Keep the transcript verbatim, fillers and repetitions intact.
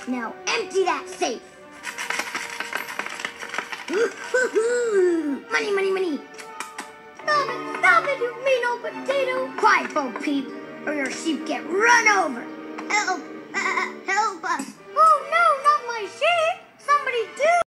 Now empty that safe. Money, money, money. Stop it, stop it, you mean old potato. Quiet, Bo Peep, or your sheep get run over. Help, uh, help us. Oh no, not my sheep. Somebody do.